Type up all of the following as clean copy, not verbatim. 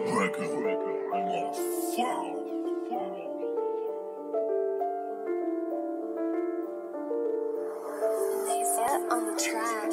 On the track.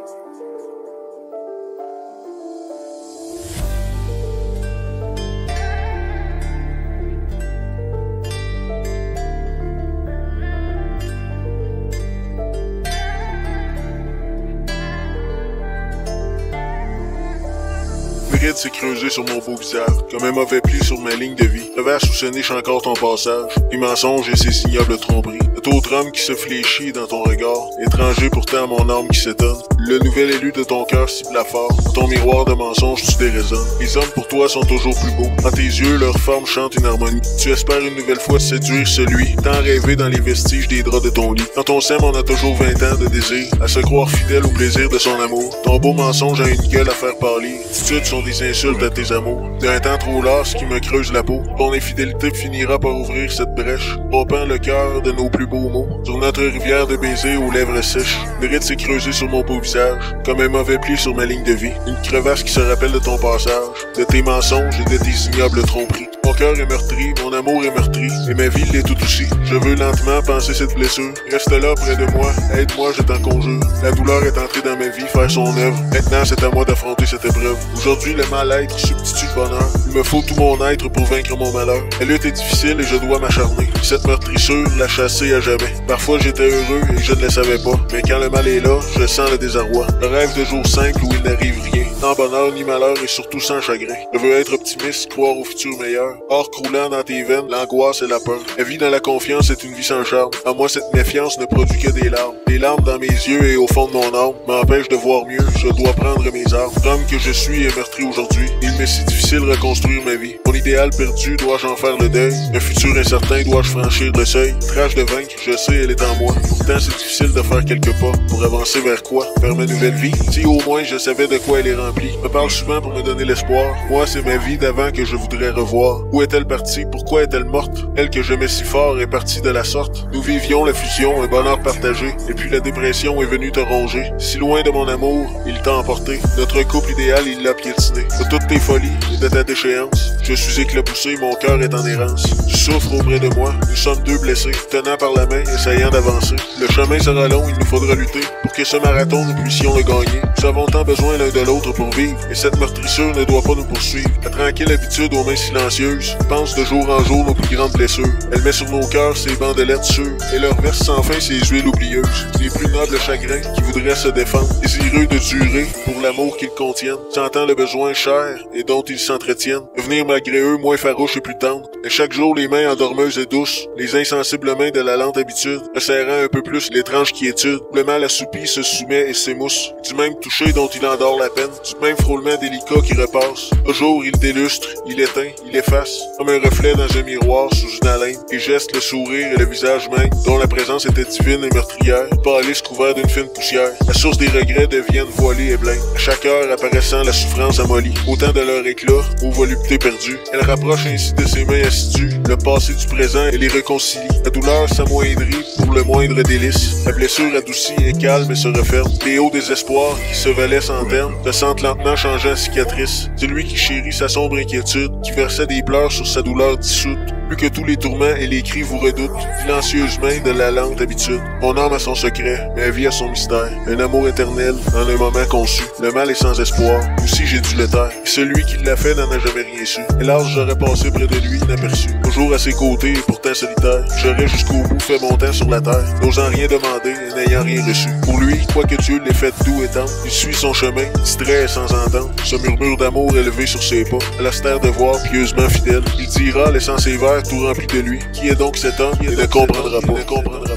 Bride s'est creusé sur mon beau visage, comme un mauvais pli sur ma ligne de vie. Revers sous ce nez, encore ton passage. Les mensonges et ses ignobles tromperies. Le autre homme qui se fléchit dans ton regard. Étranger pourtant à mon âme qui s'étonne. Le nouvel élu de ton cœur si blafard. Dans ton miroir de mensonges, tu déraisonnes. Les hommes pour toi sont toujours plus beaux. Dans tes yeux, leur forme chante une harmonie. Tu espères une nouvelle fois séduire celui tant rêvé dans les vestiges des draps de ton lit. Dans ton sein, on a toujours 20 ans de désir. À se croire fidèle au plaisir de son amour. Ton beau mensonge a une gueule à faire parler. Attitudes sont des insultes à tes amours. D'un temps trop lasse qui me creuse la peau. Ton infidélité finira par ouvrir cette brèche, rompant le cœur de nos plus beaux mots. Sur notre rivière de baisers aux lèvres sèches, le ride s'est creusé sur mon beau visage, comme un mauvais pli sur ma ligne de vie. Une crevasse qui se rappelle de ton passage, de tes mensonges et de tes ignobles tromperies. Mon cœur est meurtri, mon amour est meurtri, et ma vie l'est tout aussi. Je veux lentement penser cette blessure. Reste là près de moi, aide-moi, je t'en conjure. La douleur est entrée dans ma vie, faire son œuvre. Maintenant, c'est à moi d'affronter cette épreuve. Aujourd'hui, le mal-être substitue le bonheur. Il me faut tout mon être pour vaincre mon malheur. La lutte est difficile et je dois m'acharner. Cette meurtrissure l'a chassée à jamais. Parfois, j'étais heureux et je ne le savais pas. Mais quand le mal est là, je sens le désarroi. Le rêve de jours simples où il n'arrive rien. Sans bonheur ni malheur et surtout sans chagrin. Je veux être optimiste, croire au futur meilleur. Or croulant dans tes veines, l'angoisse et la peur. La vie dans la confiance est une vie sans charme. À moi, cette méfiance ne produit que des larmes. Des larmes dans mes yeux et au fond de mon âme m'empêchent de voir mieux. Je dois prendre mes armes. L'homme que je suis est meurtri aujourd'hui. Il m'est si difficile de reconstruire ma vie. Mon idéal perdu, dois-je en faire le deuil? Un futur incertain, dois-je franchir le seuil? Rage de vaincre, je sais, elle est en moi. Pourtant, c'est difficile de faire quelques pas. Pour avancer vers quoi? Vers ma nouvelle vie? Si au moins je savais de quoi elle est remplie. Me parle souvent pour me donner l'espoir. Moi, c'est ma vie d'avant que je voudrais revoir. Où est-elle partie? Pourquoi est-elle morte? Elle que j'aimais si fort est partie de la sorte. Nous vivions la fusion, un bonheur partagé. Et puis la dépression est venue te ronger. Si loin de mon amour, il t'a emporté. Notre couple idéal, il l'a piétiné. De toutes tes folies et de ta déchéance, je suis éclaboussé, mon cœur est en errance. Tu souffres auprès de moi, nous sommes deux blessés, tenant par la main, essayant d'avancer. Le chemin sera long, il nous faudra lutter. Pour que ce marathon, nous puissions le gagner. Nous avons tant besoin l'un de l'autre pour vivre. Et cette meurtrissure ne doit pas nous poursuivre. La tranquille habitude aux mains silencieuses pense de jour en jour nos plus grandes blessures. Elle met sur nos cœurs ses bandelettes sûres et leur verse sans fin ses huiles oublieuses. Les plus nobles chagrins qui voudraient se défendre, désireux de durer pour l'amour qu'ils contiennent, sentant le besoin cher et dont ils s'entretiennent. Devenir malgré eux moins farouches et plus tendres. Et chaque jour les mains endormeuses et douces, les insensibles mains de la lente habitude, resserrant un peu plus l'étrange quiétude. Le mal assoupi se soumet et s'émousse, du même toucher dont il endort la peine, du même frôlement délicat qui repasse. Toujours il délustre, il éteint, il efface, comme un reflet dans un miroir sous une haleine, et geste le sourire et le visage même, dont la présence était divine et meurtrière, pâlisse couvert d'une fine poussière. La source des regrets deviennent voilée et blême, à chaque heure apparaissant la souffrance amollie, autant de leur éclat, aux voluptés perdues. Elle rapproche ainsi de ses mains assidues, le passé du présent et les réconcilie. La douleur s'amoindrit pour le moindre délice, la blessure adoucie et calme et se referme. Les hauts désespoirs qui se valaient sans terme, se sentent lentement changeant en cicatrice. C'est lui qui chérit sa sombre inquiétude, qui versait des pleurs sur sa douleur dissoute. Plus que tous les tourments et les cris vous redoutent, silencieuse main de la lente habitude. Mon âme a son secret, ma vie a son mystère. Un amour éternel, en un moment conçu. Le mal est sans espoir, aussi j'ai dû le taire. Et celui qui l'a fait n'en a jamais rien su. Hélas, j'aurais passé près de lui inaperçu. Toujours à ses côtés et pourtant solitaire. J'aurais jusqu'au bout fait mon temps sur la terre, n'osant rien demander et n'ayant rien reçu. Pour lui, quoique Dieu l'ait fait doux et tendre, il suit son chemin, distrait et sans entendre. Ce murmure d'amour élevé sur ses pas, à l'austère devoir pieusement fidèle. Il dira, laissant ses vers tout remplis de lui. Qui est donc cet homme? Il ne comprendra pas.